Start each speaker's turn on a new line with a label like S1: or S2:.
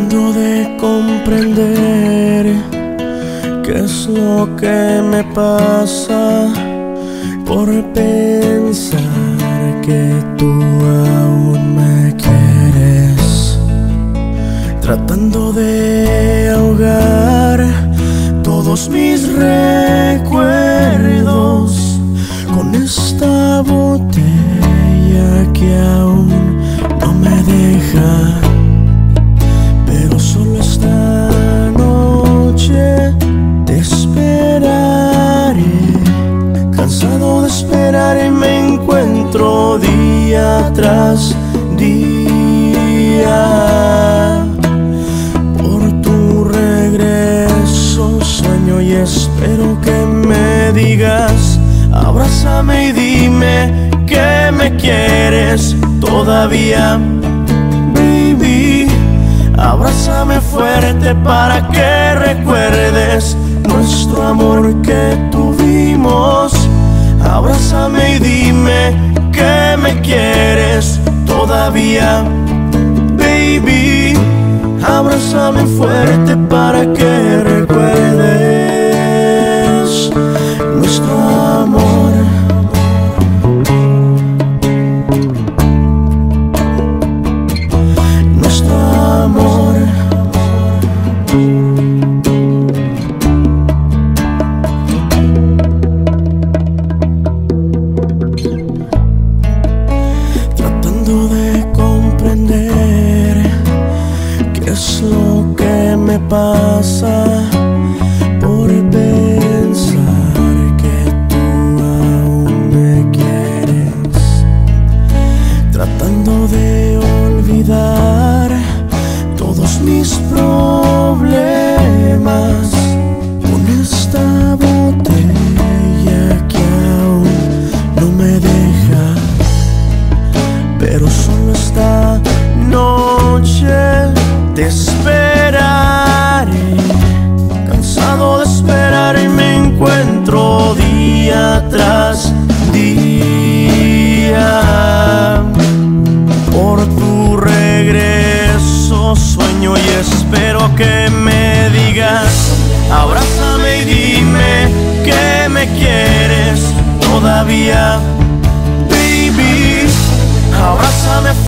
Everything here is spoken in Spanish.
S1: tratando de comprender qué es lo que me pasa por pensar que tú aún me quieres, tratando de ahogar todos mis recuerdos con esta botella que aún no me deja. Pero solo esta noche te esperaré, cansado de esperar y me encuentro día tras día. Por tu regreso sueño y espero que me digas, abrázame y dime que me quieres todavía, baby. Abrázame fuerte para que recuerdes nuestro amor que tuvimos. Abrázame y dime que me quieres todavía, baby. Abrázame fuerte para que recuerdes nuestro amor. Nuestro amor. Tratando de comprender qué es lo que me pasa por pensar que tú aún me quieres, tratando de olvidar todos mis problemas con esta botella que aún no me deja. Pero solo esta noche te esperaré, cansado de esperar y me encuentro día tras día. Por tu regreso sueño y espero que me digas, abrázame y dime que me quieres todavía, baby. Abrázame